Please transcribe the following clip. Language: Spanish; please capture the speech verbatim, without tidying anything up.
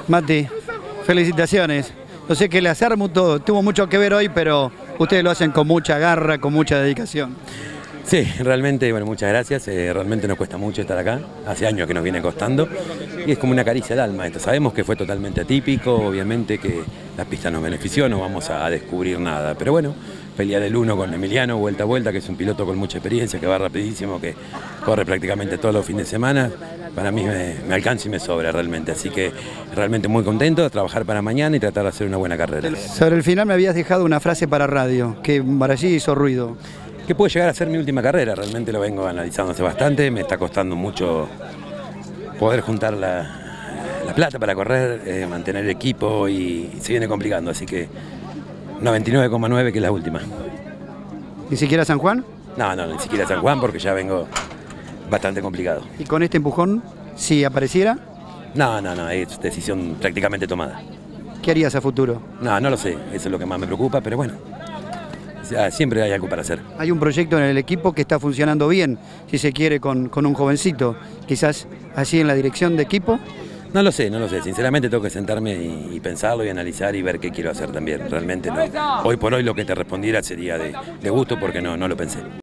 Mati, felicitaciones. Yo sé que el Acermu tuvo mucho que ver hoy, pero ustedes lo hacen con mucha garra, con mucha dedicación. Sí, realmente, bueno, muchas gracias. Eh, realmente nos cuesta mucho estar acá. Hace años que nos viene costando. Y es como una caricia al alma esto. Sabemos que fue totalmente atípico, obviamente que la pista nos benefició, no vamos a descubrir nada. Pero bueno, pelea del uno con Emiliano, vuelta a vuelta, que es un piloto con mucha experiencia, que va rapidísimo, que corre prácticamente todos los fines de semana. Para mí me, me alcanza y me sobra realmente. Así que realmente muy contento de trabajar para mañana y tratar de hacer una buena carrera. Sobre el final me habías dejado una frase para radio, que para allí hizo ruido. Que puede llegar a ser mi última carrera, realmente lo vengo analizando hace bastante, me está costando mucho poder juntar la, la plata para correr, eh, mantener el equipo y, y se viene complicando, así que noventa y nueve coma nueve que es la última. ¿Ni siquiera San Juan? No, no, ni siquiera San Juan porque ya vengo bastante complicado. ¿Y con este empujón, si apareciera? No, no, no, es decisión prácticamente tomada. ¿Qué harías a futuro? No, no lo sé, eso es lo que más me preocupa, pero bueno. Siempre hay algo para hacer. Hay un proyecto en el equipo que está funcionando bien, si se quiere, con, con un jovencito. Quizás así en la dirección de equipo. No lo sé, no lo sé. Sinceramente tengo que sentarme y, y pensarlo y analizar y ver qué quiero hacer también. Realmente no. Hoy por hoy lo que te respondiera sería de, de gusto porque no, no lo pensé.